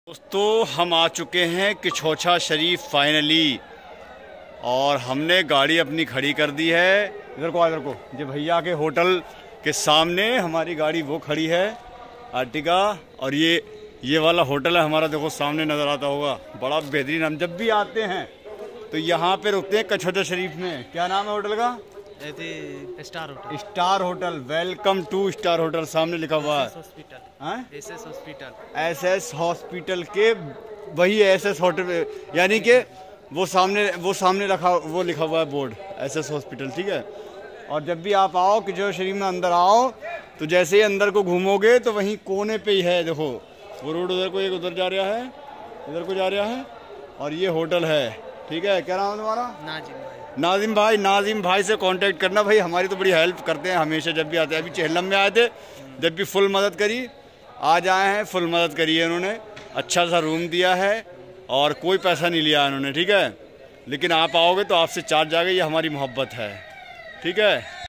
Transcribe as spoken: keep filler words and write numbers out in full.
दोस्तों हम आ चुके हैं किछोछा शरीफ फाइनली, और हमने गाड़ी अपनी खड़ी कर दी है। इधर को इधर को ये भैया के होटल के सामने हमारी गाड़ी वो खड़ी है आर्टिगा, और ये ये वाला होटल है हमारा, देखो सामने नज़र आता होगा, बड़ा बेहतरीन। हम जब भी आते हैं तो यहाँ पे रुकते हैं किछोछा शरीफ में। क्या नाम है होटल का? Star hotel. Star hotel. Welcome to star hotel सामने लिखा हुआ है। Hospital S S hospital S S hospital के वही एस एस होटल, यानी कि वो सामने वो सामने रखा वो लिखा हुआ है बोर्ड एस एस हॉस्पिटल, ठीक है। और जब भी आप आओ किछोछा शरीफ में अंदर आओ तो जैसे ही अंदर को घूमोगे तो वहीं कोने पे ही है, देखो वो रोड उधर को एक उधर जा रहा है, इधर को जा रहा है, और ये होटल है, ठीक है। क्या नाम है तुम्हारा? नाजिम भाई। नाजिम भाई नाजिम भाई से कांटेक्ट करना भाई, हमारी तो बड़ी हेल्प करते हैं हमेशा जब भी आते हैं। अभी चेहलम में आए थे, जब भी फुल मदद करी, आज आए हैं फुल मदद करी है इन्होंने। अच्छा सा रूम दिया है और कोई पैसा नहीं लिया इन्होंने, ठीक है। लेकिन आप आओगे तो आपसे चार्ज जाएगा, ये हमारी मोहब्बत है, ठीक है।